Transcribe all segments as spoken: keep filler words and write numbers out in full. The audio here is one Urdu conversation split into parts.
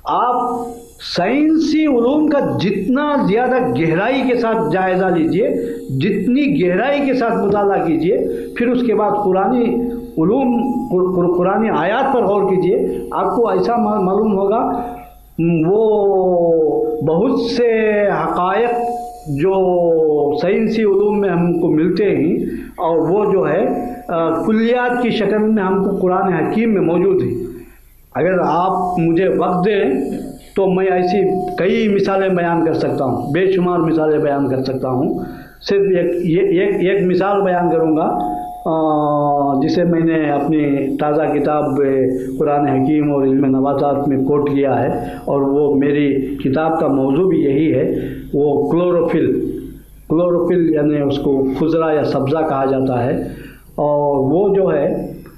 آپ سائنسی علوم کا جتنا زیادہ گہرائی کے ساتھ جائزہ لیجئے، جتنی گہرائی کے ساتھ مطالعہ کیجئے، پھر اس کے بعد قرآنی علوم قرآنی آیات پر غور کیجئے، آپ کو ایسا معلوم ہوگا وہ بہت سے حقائق جو سائنسی علوم میں ہم کو ملتے ہیں اور وہ جو ہے کلیات کی شکل میں ہم کو قرآن حکیم میں موجود ہیں۔ اگر آپ مجھے وقت دیں تو میں ایسی کئی مثالیں بیان کر سکتا ہوں، بے شمار مثالیں بیان کر سکتا ہوں۔ صرف ایک ایک ایک مثال بیان کروں گا جسے میں نے اپنی تازہ کتاب قرآن حکیم اور علم نباتات میں کوٹ کیا ہے، اور وہ میری کتاب کا موضوع بھی یہی ہے، وہ کلوروفل کلوروفل یعنی اس کو خضرہ یا سبزہ کہا جاتا ہے۔ اور وہ جو ہے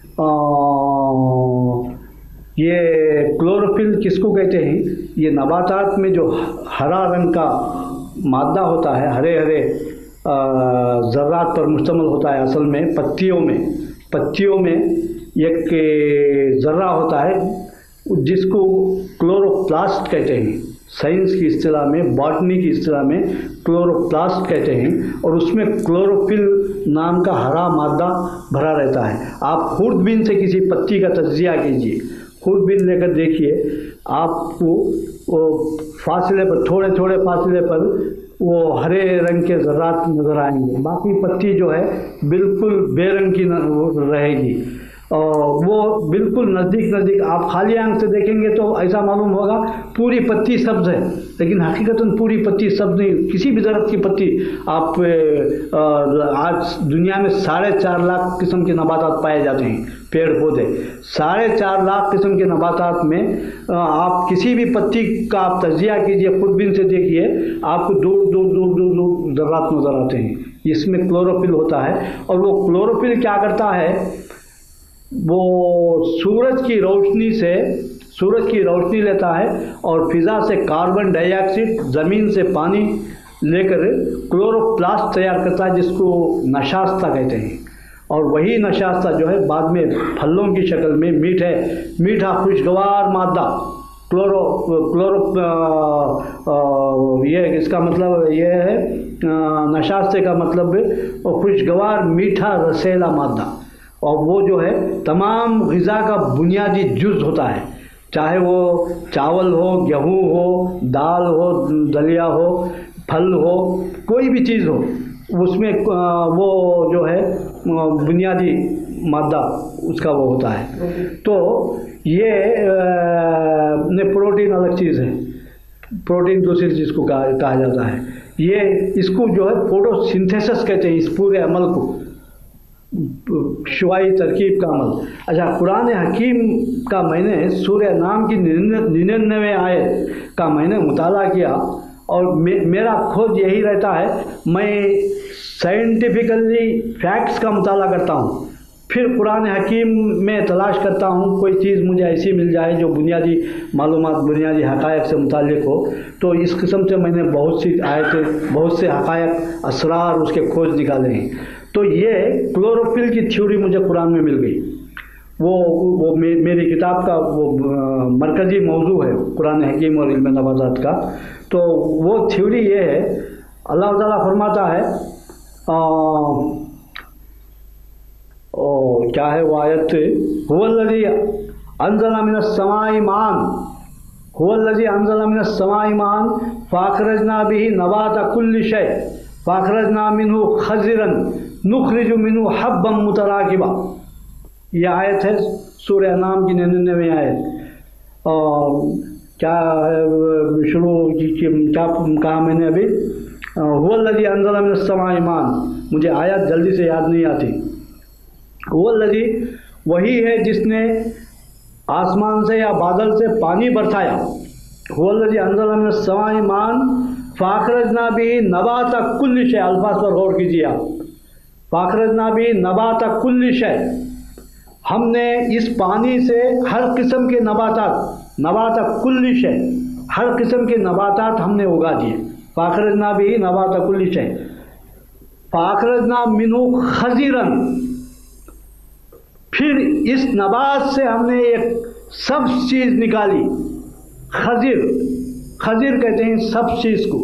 یہ کلوروفل کس کو کہتے ہیں؟ یہ نباتات میں جو ہرا رنگ کا مادہ ہوتا ہے، ہرے ہرے ذرات پر مشتمل ہوتا ہے، اصل میں پتیوں میں پتیوں میں ایک ذرہ ہوتا ہے جس کو کلوروپلاسٹ کہتے ہیں، سائنس کی اصطلاح میں، باٹنی کی اصطلاح میں کلوروپلاسٹ کہتے ہیں، اور اس میں کلوروفل نام کا ہرا مادہ بھرا رہتا ہے۔ آپ خوردبین سے کسی پتی کا تجزیہ کیجیے، خوردبین لے کر دیکھیے، آپ کو فاصلے پر تھوڑے تھوڑے فاصلے پر وہ ہرے رنگ کے ذرات نظر آئیں گے، باقی پتی جو ہے بالکل بے رنگ کی رہے گی، اور وہ بالکل نزدیک نزدیک آپ خالی آنکھ سے دیکھیں گے تو ایسا معلوم ہوگا پوری پتی سبز ہے، لیکن حقیقتاً پوری پتی سبز نہیں۔ کسی بھی درخت کی پتی آپ آج دنیا میں ساڑھے چار لاکھ قسم کے نباتات پائے جاتے ہیں، پیڑ پودے، ساڑھے چار لاکھ قسم کے نباتات میں آپ کسی بھی پتی کا آپ تجزیہ کیجئے، خودبین سے دیکھیے، آپ کو دور دور دور دور دور ذرات نظر آتے ہیں۔ اس میں کلوروفل ہوتا ہے، اور وہ کلوروفل کیا کرتا ہے، وہ سورج کی روشنی سے سورج کی روشنی لیتا ہے اور فضا سے کاربن ڈائی آکسائڈ، زمین سے پانی لے کر کلوروپلاسٹ تیار کرتا ہے، جس کو نشاستہ کہتے ہیں، اور وہی نشاستہ جو ہے بعد میں پھلوں کی شکل میں میٹھے میٹھا خوشگوار مادہ کلورو کلورو یہ اس کا مطلب یہ ہے، نشاستے کا مطلب خوشگوار میٹھا رسیلا مادہ، اور وہ جو ہے تمام غذا کا بنیادی جز ہوتا ہے، چاہے وہ چاول ہو، گیہوں ہو، دال ہو، دلیا ہو، پھل ہو، کوئی بھی چیز ہو، اس میں وہ جو ہے بنیادی مادہ اس کا وہ ہوتا ہے۔ تو یہ پروٹین الگ چیز ہے، پروٹین دوسری چیز کو کہا جاتا ہے، یہ اس کو جو ہے فوٹو سنتھیسس کہتے ہیں، اس پورے عمل کو، شعاعی ترکیب کا عمل۔ اچھا، قرآن حکیم کا میں نے سورہ نام کی ننانوے آیت کا میں نے مطالعہ کیا، اور میرا کھوج یہی رہتا ہے، میں سائنٹیفیکلی فیکٹس کا مطالعہ کرتا ہوں، پھر قرآن حکیم میں تلاش کرتا ہوں کوئی چیز مجھے ایسی مل جائے جو بنیادی معلومات، بنیادی حقائق سے متعلق ہو۔ تو اس قسم سے میں نے بہت سی آیتیں، بہت سے حقائق، اسرار اس کے کھوج نکالے ہیں۔ تو یہ کلوروفل کی تھیوری مجھے قرآن میں مل گئی، وہ وہ میری کتاب کا وہ مرکزی موضوع ہے، قرآن حکیم اور علم نباتات کا۔ تو وہ تھیوری یہ ہے، اللہ تعالیٰ فرماتا ہے، او کیا ہے وہ آیت، هو الذی انزل من السماء ماء هو الذی انزل من السماء ماء فاخرجنا به نبات كل شيء فاخرجنا منه خضرا نخرج منه حبا متراکبا۔ یہ آیت ہے سورہ انعام کی ننانوے آیت۔ اور کیا شروع کیا کہا میں نے ابھی، هو الذی انزل من السماء ماء، مجھے آیت جلدی سے یاد نہیں آتی۔ هو الذی، وہی ہے جس نے آسمان سے یا بادل سے پانی برسایا، هو الذی انزل من السماء ماء فاخرجنا به نبات كل شيء، الفاظ پر غور کیجیے آپ، فاخرجنا به نبات كل شيء، ہم نے اس پانی سے ہر قسم کے نباتات، نبات كل شيء، ہر قسم کے نباتات ہم نے اگا دیے، فاخرجنا به نبات كل شيء فاخرجنا منه خضرا، پھر اس نبات سے ہم نے ایک سبز چیز نکالی، खजिर, खजिर कहते हैं सब चीज़ को,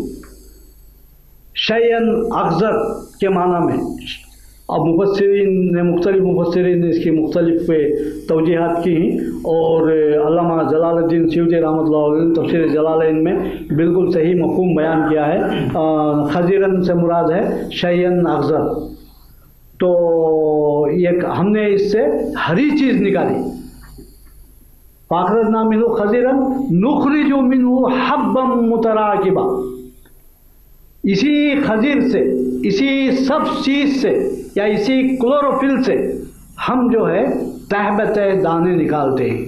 शयन अखजर के माना में। अब मुफस्सिरीन ने मुख्तलिफ मुफस्सिरीन ने इसकी मुख्तलिफ तवजीहात की हैं और अल्लामा जलालुद्दीन सयूती रहमतुल्लाह अलैह तफसीर जलालैन में बिल्कुल सही मफ़हूम बयान किया है। खजीरन से मुराद है शयन अखजर। तो ये हमने इससे हरी चीज़ निकाली, फ़ाख़रजना मिन्हु खजीरन नुखरिजु मिन्हु हब्बम मुतराकिबा। इसी खजीर से, इसी सब चीज़ से या इसी क्लोरोफिल से हम जो है तह बतह दाने निकालते हैं।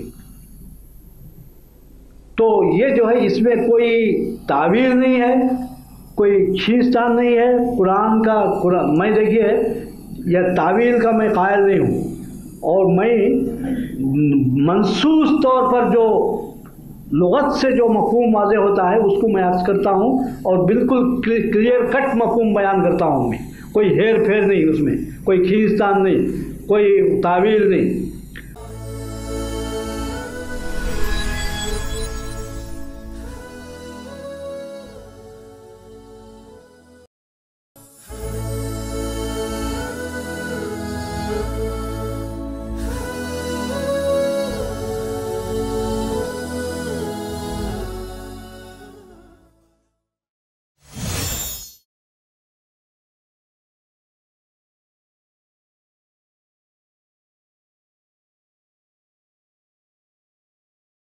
तो ये जो है इसमें कोई तावील नहीं है, कोई खींचतान नहीं है कुरान का। कुरान मैं देखिए यह तावील का मैं कायल नहीं हूँ, और मैं मनसूस तौर पर जो लुगत से जो मफ़हूम वाज़े होता है उसको मैं अर्ज़ करता हूँ और बिल्कुल क्लियर कट मफ़हूम बयान करता हूँ मैं। कोई हेर फेर नहीं उसमें, कोई खींचतान नहीं, कोई तावील नहीं।